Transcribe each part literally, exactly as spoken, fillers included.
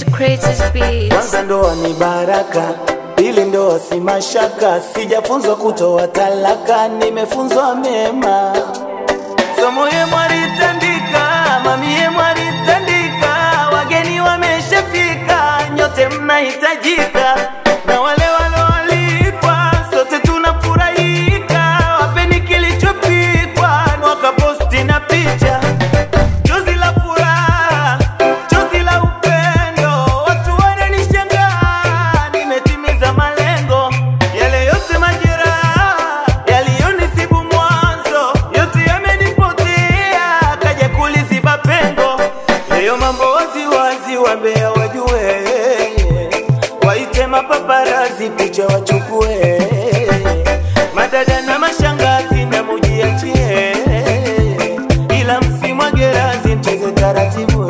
to create this beat. Kwanza ndoa ni baraka, pili ndoa si mashaka. Sijafunzwa kutoa talaka, nimefunzwa mema. Somo ye mwaritandika, mami ye mwaritandika. Wageni wameshafika, nyote mnahitajika. Na wale waloalikwa, sote tunafurahika. Wapeni kilichopikwa, wakaposti na picha. Chozi la furaha, chozi la upendo. Watu wananishangaa, nimetimiza malengo. Yale yote majeraha, yaliyonisibu mwanzo, yote yamenipotea, kaja kuliziba pengo. Leo mambo wazi wazi, wambea wajue. Waite mapaparazi, picha wachukue. Madada na mashangazi na mujiachie. Ila msimu wa gerazi, mcheze taratibu.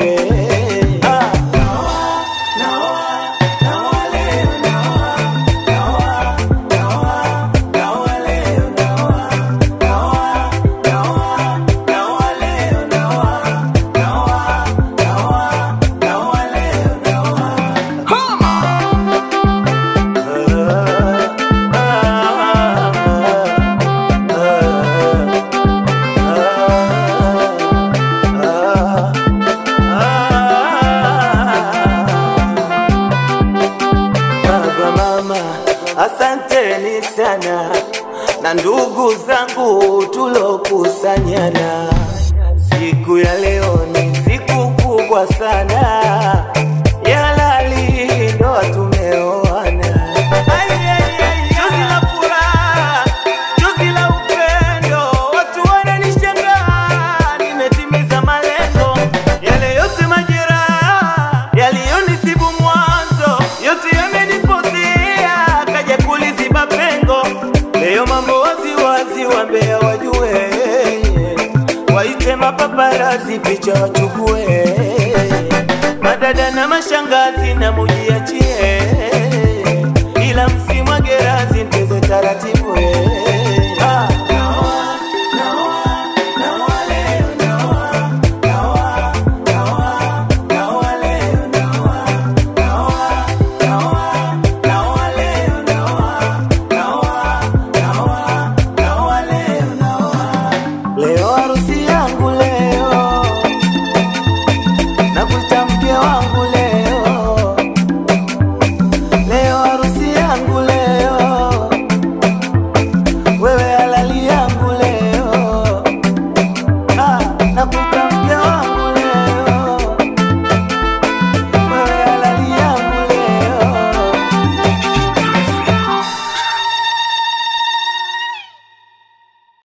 Asanteni sana na ndugu zangu tulokusanyana. Siku ya leo ni siku kubwa sana, ya halali ndoa tumeoana. Chozi la furaha, chozi la upendo. Watu wananishangaa, nimetimiza malengo. Yale yote majeraha, yaliyonisibu mwanzo, yote yamenipotea, kaja kuliziba pengo. Leo mambo wazi wazi, wambea wajue. Waite mapaparazi, picha wachukue. Madada na mashangazi na mujiachie.